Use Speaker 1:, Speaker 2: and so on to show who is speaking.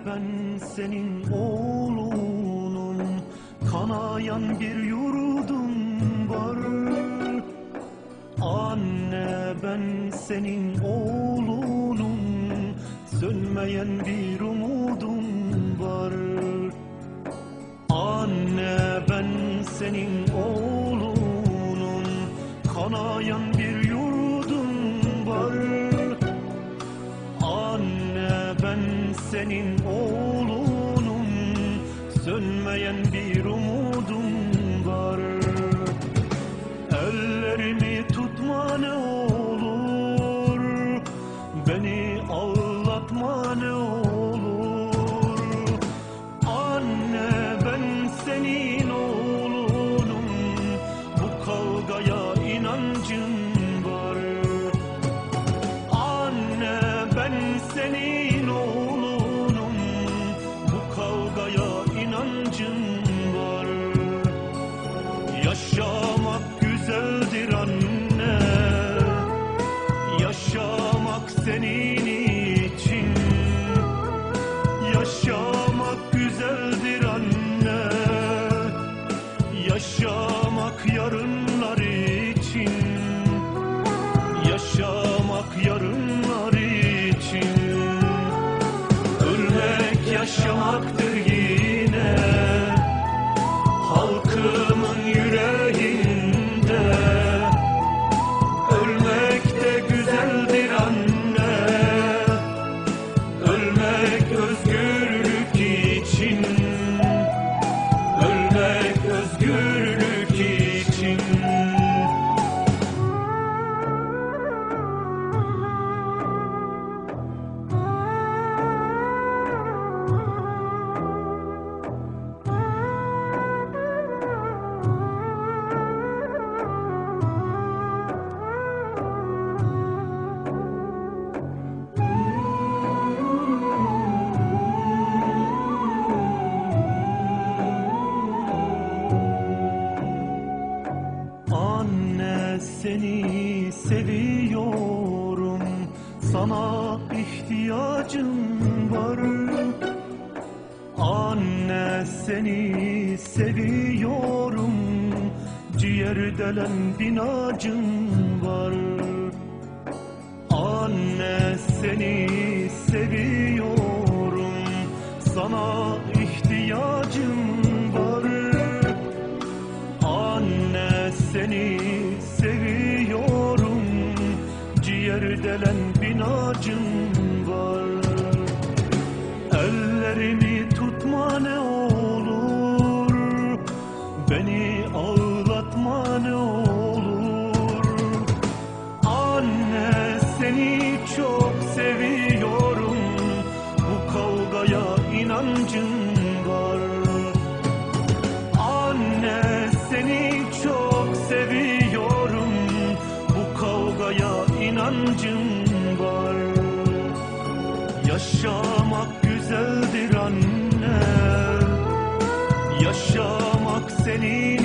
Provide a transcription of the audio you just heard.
Speaker 1: ben senin oğlunum, kanayan bir yurdum var. Anne ben senin oğlunum, sönmeyen bir umudum var. Anne ben senin oğlunum, kanayan bir yurdum var. Anne ben senin oğlunum, sönmeyen bir umudum var. Ellerimi tutma ne olur, beni ağlatma ne olur. Anne ben senin oğlunum, bu kavgaya inancım var. Anne ben senin oğlunum, bu kavgaya inancım var. Yaşamak güzeldir anne, yaşamak senin için. Yaşamak güzeldir anne, yaşamak yarınlar için. Yaşamak yarınlar için. Ölmek yaşamaktır yine, halkımın yüreğinde. Ölmek de güzeldir anne, ölmek özgürlük için. Ölmek özgürlük için. Anne seni seviyorum, sana ihtiyacım var. Anne seni seviyorum, ciğer delen binacım var. Anne seni seviyorum, sana ihtiyacım var. Anne seni seviyorum, ciğer delen binacım var. Ellerimi tutma ne olur, beni ağlatma ne olur. Anne seni çok seviyorum, bu kavgaya inancım var. Anne seni çok seviyorum, bu kavgaya inancım var. Yaşamak güzeldir anne, yaşamak senin